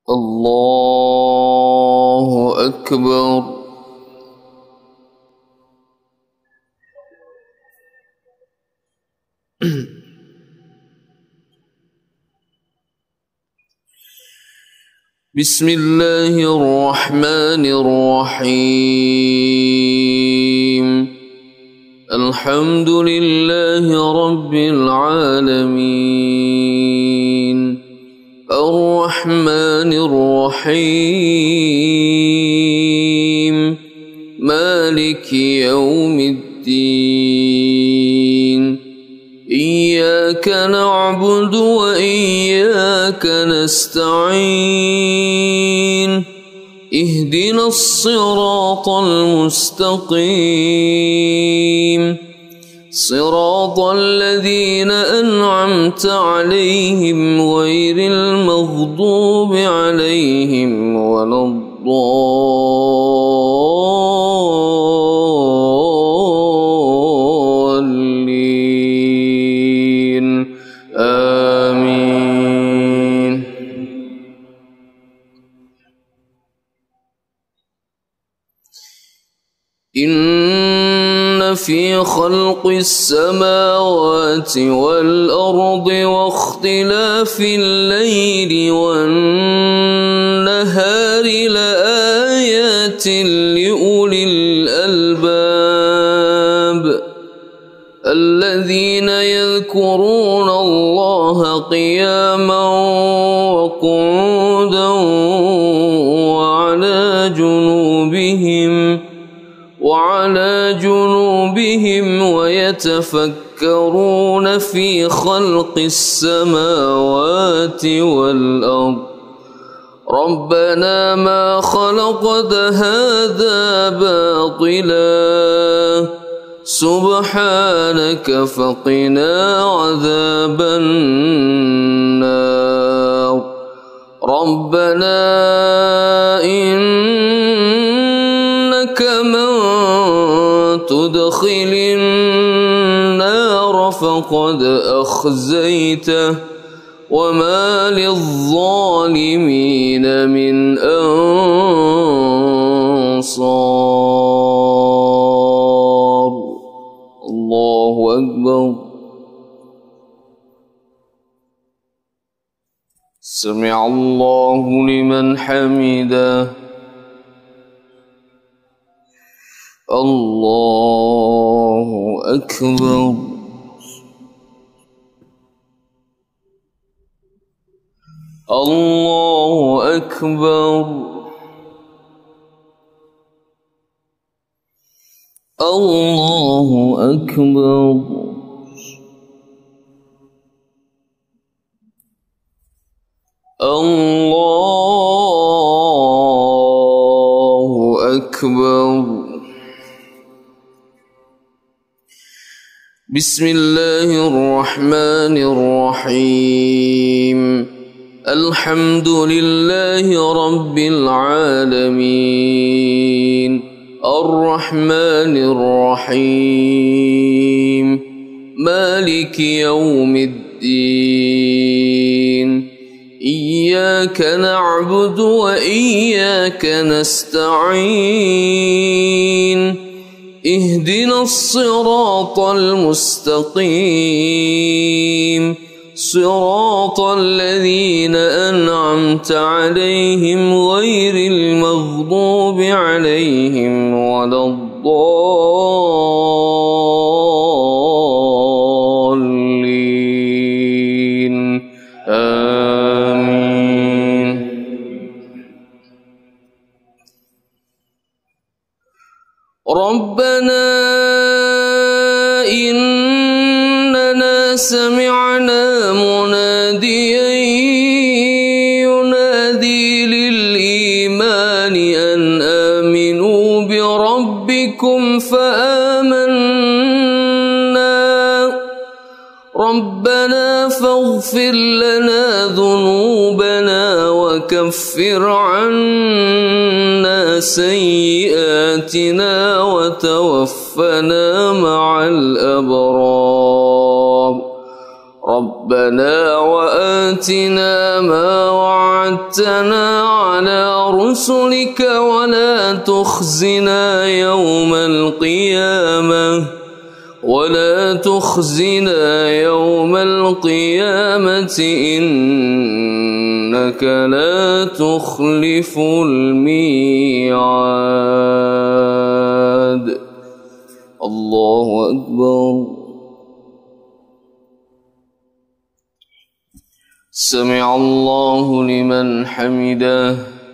الله أكبر. بسم الله الرحمن الرحيم. الحمد لله رب العالمين الرحمن الرحيم مالك يوم الدين إياك نعبد وإياك نستعين اهدنا الصراط المستقيم صراط الذين أنعمت عليهم غير المغضوب عليهم ولا الضالين آمين. إن في خلق السماوات والأرض واختلاف الليل والنهار لآيات لأولي الألباب الذين يذكرون الله قياما وقعودا وعلى جنوبهم ويتفكرون في خلق السماوات والأرض ربنا ما خلقت هذا باطلا سبحانك فقنا عذاب النار ربنا إنك من تدخل النار فقد أخزيته وما للظالمين من أنصار. الله أكبر. سمع الله لمن حمده. الله أكبر. الله أكبر. الله أكبر. الله أكبر. بسم الله الرحمن الرحيم الحمد لله رب العالمين الرحمن الرحيم مالك يوم الدين إياك نعبد وإياك نستعين اهدنا الصراط المستقيم صراط الذين أنعمت عليهم غير المغضوب عليهم ولا الضالين آمين. ربنا إننا سمعنا مناديا ينادي للإيمان أن آمنوا بربكم فآمنا ربنا فاغفر لنا ذنوبنا وكفر عنا سيئاتنا وتوفنا مع الأبرار ربنا وآتنا ما وعدتنا وعدتنا على رسلك ولا تخزنا يوم القيامة إنك لا تخلف الميعاد. الله أكبر. سمع الله لمن حمده.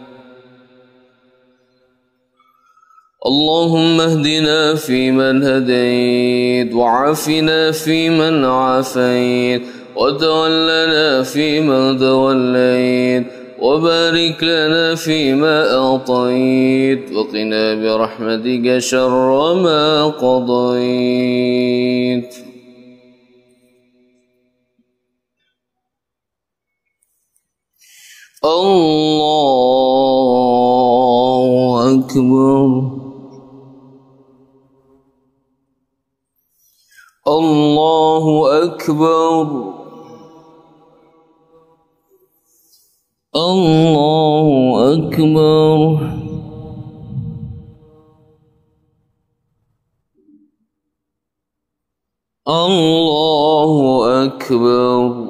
اللهم اهدنا فيمن هديت، وعافنا فيمن عافيت، وتولنا فيمن توليت، وبارك لنا فيما أعطيت، وقنا برحمتك شر ما قضيت. الله أكبر. الله أكبر. الله أكبر. الله أكبر.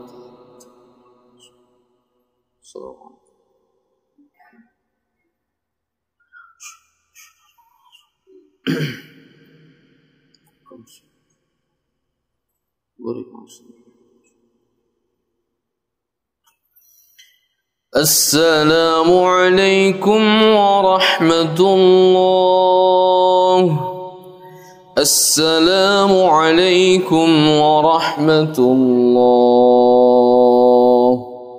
السلام عليكم ورحمة الله. السلام عليكم ورحمة الله.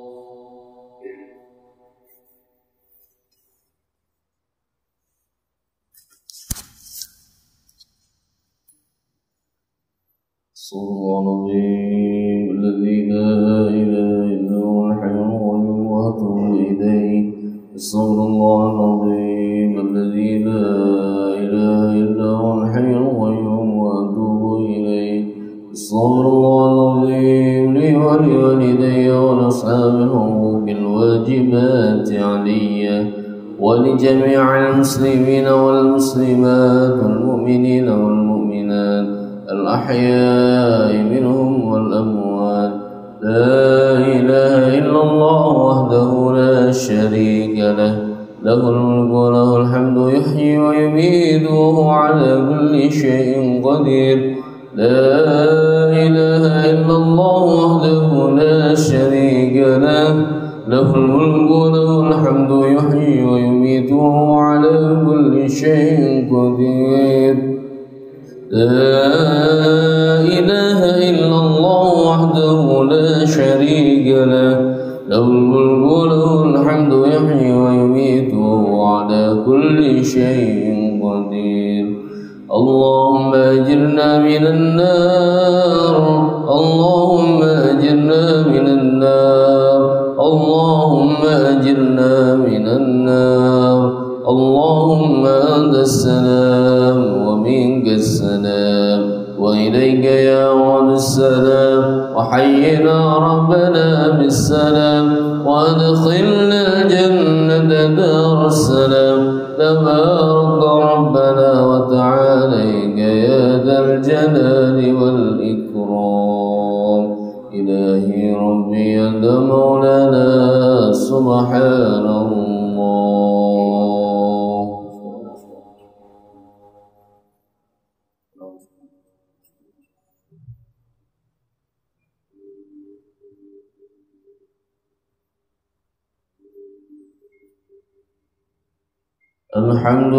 صلى الله العظيم الذي لا إله إلا هو الحي القيوم وأتوب إليه. استغفر الله العظيم الذي لا إله إلا هو الحي القيوم وأتوب إليه. استغفر الله العظيم لي ولوالدي ولأصحاب الحقوق الواجبات علي ولجميع المسلمين والمسلمات والمؤمنين والمؤمنات الأحياء منهم والأموات. لا إله إلا الله وحده لا شريك له، له الملك وله الحمد يحيي ويميت وهو على كل شيء قدير. لا إله إلا الله وحده لا شريك له، له الملك وله الحمد يحيي ويميت وهو على كل شيء قدير. لا إله إلا الله وحده لا شريك له، له الملك وله الحمد يحيي ويميت وهو على كل شيء قدير. اللهم أجرنا من النار، اللهم أجرنا من النار، اللهم أجرنا من النار. اللهم أنت السلام ومنك السلام وإليك يعود السلام. وحينا ربنا بالسلام وأدخلنا الجنة دار السلام. تبارك ربنا وتعاليك يا ذا الجلال والإكرام. إلهي ربي أنت مولانا سبحان الله. الحمد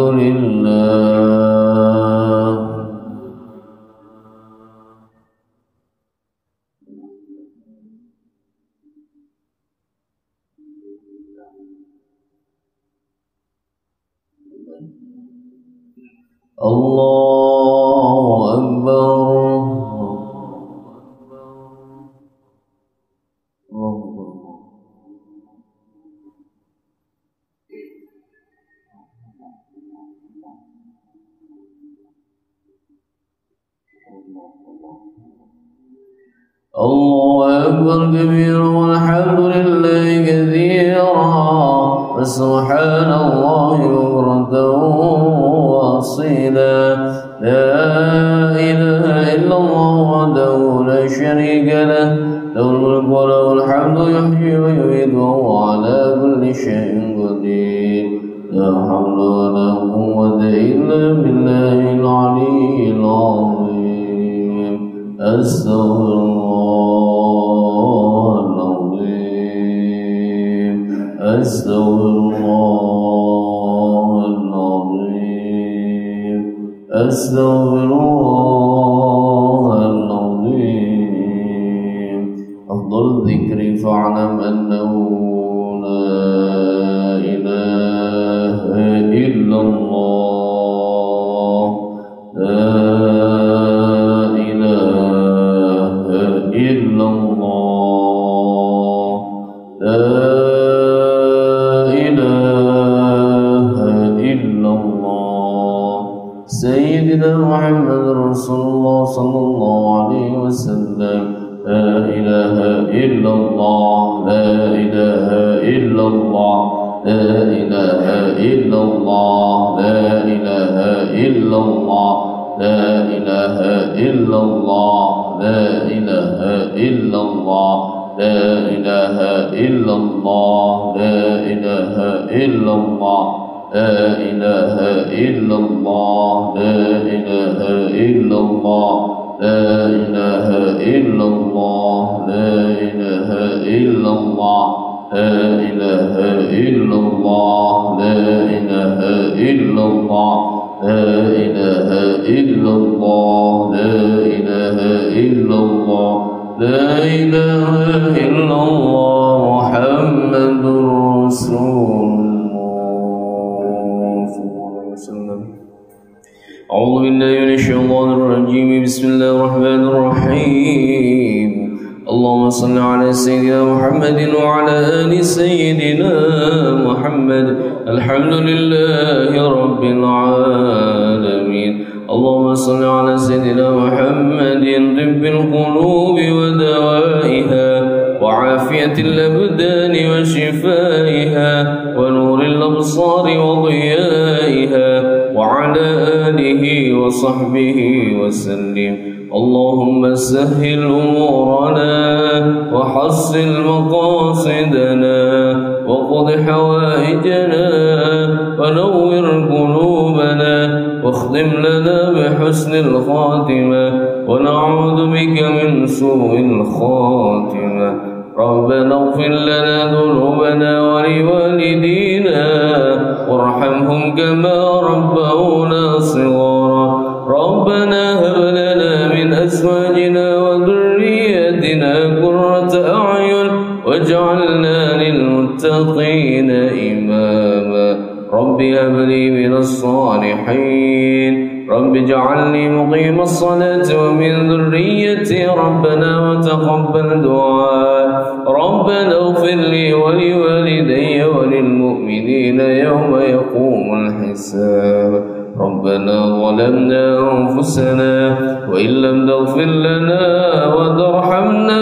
لله. الله أكبر. الله أكبر كبيرا والحمد لله كثيرا فسبحان الله بكرة وأصيلا. لا إله إلا الله وحده لا شريك له، له الملك وله الحمد يحيي ويميت وهو على كل شيء قدير. لا حول ولا قوة إلا بالله العلي العظيم. أستغفر الله العظيم. أستغفر الله العظيم. أستغفر الله العظيم. أفضل الذكر فاعلم أنه لا إله إلا الله. لا إله إلا الله. لا إله إلا الله. سيدنا محمد رسول الله صلى الله عليه وسلم. لا إله إلا الله. لا إله إلا الله. لا إله إلا الله. لا إله إلا الله. لا إله إلا الله. لا إله إلا الله. لا إله إلا الله. لا إله إلا الله. لا إله إلا الله. لا إله إلا الله. لا إله إلا الله. لا إله إلا الله. لا إله إلا الله. لا إله إلا الله. لا إله إلا الله. لا إله إلا الله. لا إله إلا الله محمد رسول الله صلى الله عليه وسلم. أعوذ بالله من الشيطان الرجيم. بسم الله الرحمن الرحيم. اللهم صل على سيدنا محمد وعلى آل سيدنا محمد. الحمد لله رب العالمين. اللهم صل على سيدنا محمد طب القلوب ودوائها وعافية الأبدان وشفائها ونور الأبصار وضيائها وعلى آله وصحبه وسلم. اللهم سهل أمورنا وحصل مقاصدنا وقض حوائجنا ونور قلوبنا واختم لنا بحسن الخاتمة ونعوذ بك من سوء الخاتمة. ربنا اغفر لنا ذنوبنا ولوالدينا وارحمهم كما ربونا صغارا. ربنا هب لنا من أزواجنا وذرياتنا قرة أعين واجعلنا للمتقين إماما. رب هب لي من الصالحين. رب اجعلني مقيم الصلاة ومن ذريتي ربنا وتقبل دعاء. ربنا اغفر لي ولوالدي وللمؤمنين يوم يقوم الحساب. ربنا ظلمنا أنفسنا وإن لم تغفر لنا وترحمنا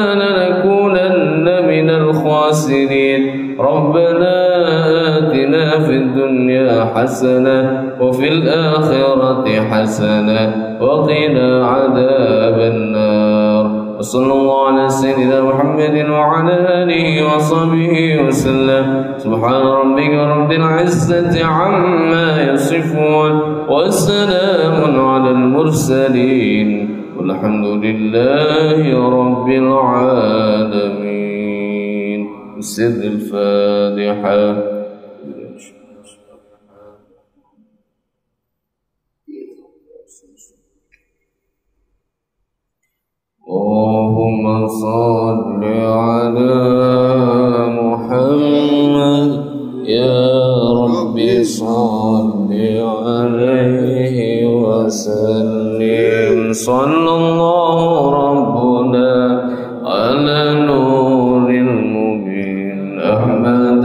لنكونن من الخاسرين. ربنا آتنا في الدنيا حسنة وفي الآخرة حسنة وقنا عذاب النار. وصلى الله على سيدنا محمد وعلى آله وصحبه وسلم. سبحان ربك رب العزة عما يصفون وسلام على المرسلين والحمد لله رب العالمين. بسر الفاتحة. اللهم صل على محمد يا رب صل عليه وسلم. صلى الله ربنا على نور المبين أحمد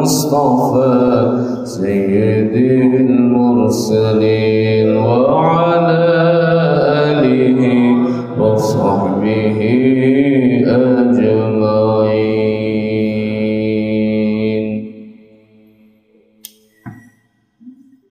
المصطفى سيد المرسلين وعلى